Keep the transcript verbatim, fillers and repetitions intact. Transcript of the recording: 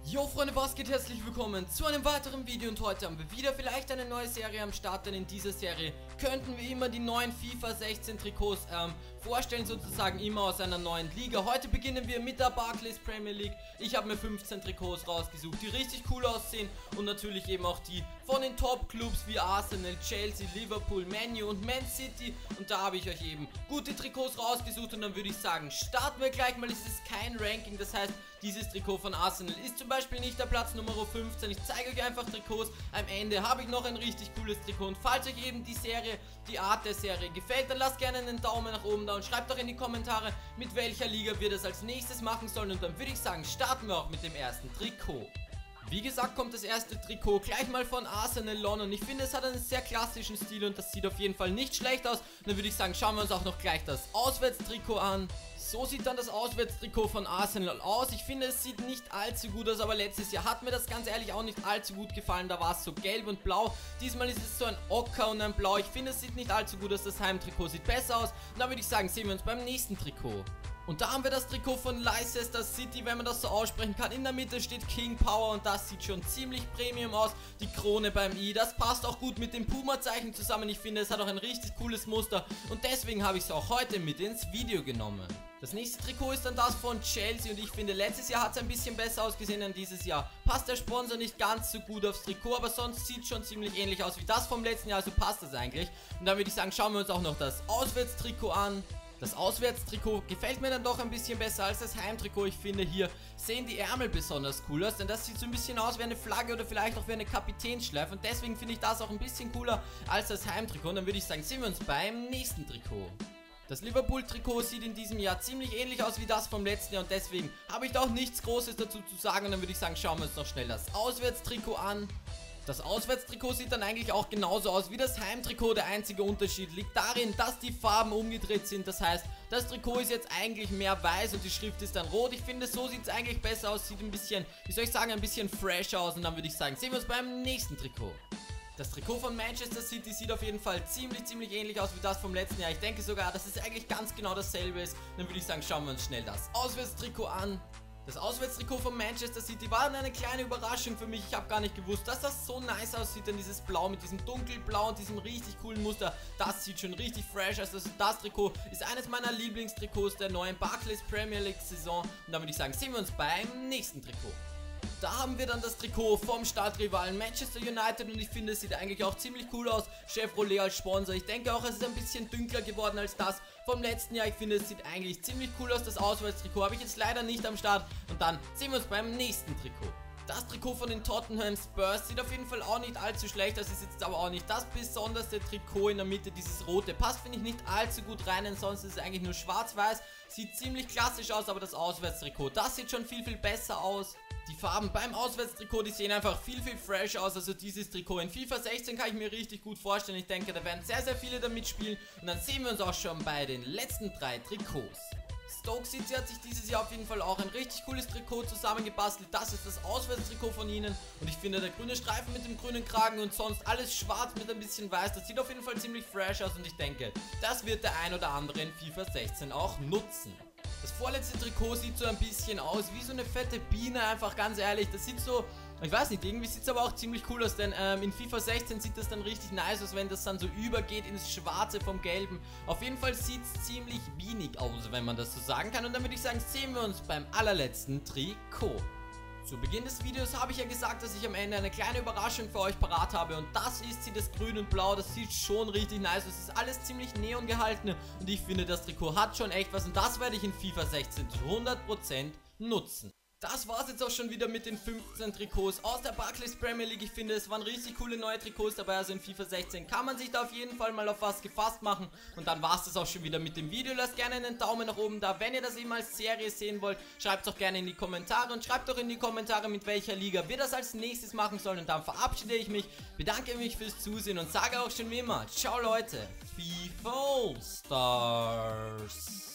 Jo Freunde, was geht? Herzlich willkommen zu einem weiteren Video und heute haben wir wieder vielleicht eine neue Serie am Start, denn in dieser Serie könnten wir immer die neuen FIFA sechzehn Trikots ähm, vorstellen, sozusagen immer aus einer neuen Liga. Heute beginnen wir mit der Barclays Premier League. Ich habe mir fünfzehn Trikots rausgesucht, die richtig cool aussehen und natürlich eben auch die von den Top-Clubs wie Arsenal, Chelsea, Liverpool, Man U und Man City, und da habe ich euch eben gute Trikots rausgesucht und dann würde ich sagen, starten wir gleich mal. Es ist kein Ranking, das heißt, dieses Trikot von Arsenal ist zum Beispiel nicht der Platz Nummer fünfzehn. Ich zeige euch einfach Trikots. Am Ende habe ich noch ein richtig cooles Trikot. Und falls euch eben die Serie, die Art der Serie gefällt, dann lasst gerne einen Daumen nach oben da und schreibt doch in die Kommentare, mit welcher Liga wir das als nächstes machen sollen. Und dann würde ich sagen, starten wir auch mit dem ersten Trikot. Wie gesagt, kommt das erste Trikot gleich mal von Arsenal London. Ich finde, es hat einen sehr klassischen Stil und das sieht auf jeden Fall nicht schlecht aus. Und dann würde ich sagen, schauen wir uns auch noch gleich das Auswärtstrikot an. So sieht dann das Auswärtstrikot von Arsenal aus. Ich finde, es sieht nicht allzu gut aus, aber letztes Jahr hat mir das ganz ehrlich auch nicht allzu gut gefallen. Da war es so gelb und blau. Diesmal ist es so ein Ocker und ein Blau. Ich finde, es sieht nicht allzu gut aus. Das Heimtrikot sieht besser aus. Und dann würde ich sagen, sehen wir uns beim nächsten Trikot. Und da haben wir das Trikot von Leicester City, wenn man das so aussprechen kann. In der Mitte steht King Power und das sieht schon ziemlich Premium aus. Die Krone beim I, das passt auch gut mit dem Puma-Zeichen zusammen. Ich finde, es hat auch ein richtig cooles Muster und deswegen habe ich es auch heute mit ins Video genommen. Das nächste Trikot ist dann das von Chelsea und ich finde, letztes Jahr hat es ein bisschen besser ausgesehen, denn dieses Jahr passt der Sponsor nicht ganz so gut aufs Trikot, aber sonst sieht es schon ziemlich ähnlich aus wie das vom letzten Jahr, also passt das eigentlich. Und dann würde ich sagen, schauen wir uns auch noch das Auswärtstrikot an. Das Auswärtstrikot gefällt mir dann doch ein bisschen besser als das Heimtrikot. Ich finde, hier sehen die Ärmel besonders cool aus, denn das sieht so ein bisschen aus wie eine Flagge oder vielleicht auch wie eine Kapitänsschleife. Und deswegen finde ich das auch ein bisschen cooler als das Heimtrikot. Und dann würde ich sagen, sehen wir uns beim nächsten Trikot. Das Liverpool-Trikot sieht in diesem Jahr ziemlich ähnlich aus wie das vom letzten Jahr und deswegen habe ich da auch nichts Großes dazu zu sagen. Und dann würde ich sagen, schauen wir uns noch schnell das Auswärtstrikot an. Das Auswärtstrikot sieht dann eigentlich auch genauso aus wie das Heimtrikot. Der einzige Unterschied liegt darin, dass die Farben umgedreht sind. Das heißt, das Trikot ist jetzt eigentlich mehr weiß und die Schrift ist dann rot. Ich finde, so sieht es eigentlich besser aus. Sieht ein bisschen, wie soll ich sagen, ein bisschen fresh aus. Und dann würde ich sagen, sehen wir uns beim nächsten Trikot. Das Trikot von Manchester City sieht auf jeden Fall ziemlich, ziemlich ähnlich aus wie das vom letzten Jahr. Ich denke sogar, dass es eigentlich ganz genau dasselbe ist. Dann würde ich sagen, schauen wir uns schnell das Auswärtstrikot an. Das Auswärtstrikot von Manchester City war eine kleine Überraschung für mich. Ich habe gar nicht gewusst, dass das so nice aussieht, denn dieses Blau mit diesem dunkelblau und diesem richtig coolen Muster, das sieht schon richtig fresh aus. Also das Trikot ist eines meiner Lieblingstrikots der neuen Barclays Premier League Saison. Und dann würde ich sagen, sehen wir uns beim nächsten Trikot. Da haben wir dann das Trikot vom Stadtrivalen Manchester United und ich finde, es sieht eigentlich auch ziemlich cool aus. Chevrolet als Sponsor. Ich denke auch, es ist ein bisschen dunkler geworden als das vom letzten Jahr. Ich finde, es sieht eigentlich ziemlich cool aus. Das Auswärtstrikot habe ich jetzt leider nicht am Start. Und dann sehen wir uns beim nächsten Trikot. Das Trikot von den Tottenham Spurs sieht auf jeden Fall auch nicht allzu schlecht aus, ist jetzt aber auch nicht das besonderste Trikot in der Mitte, dieses rote. Passt, finde ich, nicht allzu gut rein, ansonsten ist es eigentlich nur schwarz-weiß. Sieht ziemlich klassisch aus, aber das Auswärtstrikot, das sieht schon viel, viel besser aus. Die Farben beim Auswärtstrikot, die sehen einfach viel, viel fresh aus, also dieses Trikot in FIFA sechzehn kann ich mir richtig gut vorstellen. Ich denke, da werden sehr, sehr viele damit spielen und dann sehen wir uns auch schon bei den letzten drei Trikots. Stoke City hat sich dieses Jahr auf jeden Fall auch ein richtig cooles Trikot zusammengebastelt. Das ist das Auswärtstrikot von ihnen. Und ich finde, der grüne Streifen mit dem grünen Kragen und sonst alles schwarz mit ein bisschen weiß, das sieht auf jeden Fall ziemlich fresh aus. Und ich denke, das wird der ein oder andere in FIFA sechzehn auch nutzen. Das vorletzte Trikot sieht so ein bisschen aus wie so eine fette Biene, einfach ganz ehrlich. Das sieht so, ich weiß nicht, irgendwie sieht es aber auch ziemlich cool aus, denn ähm, in FIFA sechzehn sieht das dann richtig nice aus, wenn das dann so übergeht ins Schwarze vom Gelben. Auf jeden Fall sieht es ziemlich bienig aus, wenn man das so sagen kann. Und dann würde ich sagen, sehen wir uns beim allerletzten Trikot. Zu Beginn des Videos habe ich ja gesagt, dass ich am Ende eine kleine Überraschung für euch parat habe und das ist sie, das Grün und Blau, das sieht schon richtig nice aus, es ist alles ziemlich neon gehalten und ich finde, das Trikot hat schon echt was und das werde ich in FIFA sechzehn zu hundert Prozent nutzen. Das war's jetzt auch schon wieder mit den fünfzehn Trikots aus der Barclays Premier League. Ich finde, es waren richtig coole neue Trikots dabei, also in FIFA sechzehn kann man sich da auf jeden Fall mal auf was gefasst machen. Und dann war's das auch schon wieder mit dem Video. Lasst gerne einen Daumen nach oben da, wenn ihr das eben als Serie sehen wollt. Schreibt doch gerne in die Kommentare und schreibt doch in die Kommentare, mit welcher Liga wir das als nächstes machen sollen. Und dann verabschiede ich mich, bedanke mich fürs Zusehen und sage auch schon wie immer, ciao Leute, FIFA All Stars.